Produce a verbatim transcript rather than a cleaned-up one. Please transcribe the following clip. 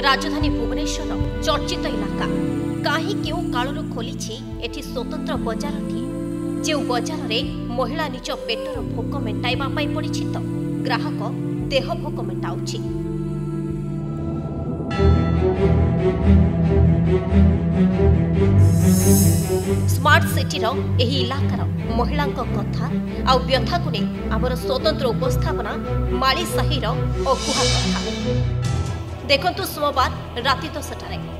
राजधानी भुवनेश्वर चर्चित इलाका कहीं क्यों कालू खोली एठी स्वतंत्र बजारटी जो बजार में महिला निज पेटर भोक मेटाइबा पड़ी तो ग्राहक देह भोक मेटाउछि। स्मार्ट सिटीर एही इलाकार महिला कथा आ व्यथा को नहीं आमर स्वतंत्र उपस्थापना माली साहिर अकुहा कथा देखंतु सोमवार राति दसटारे।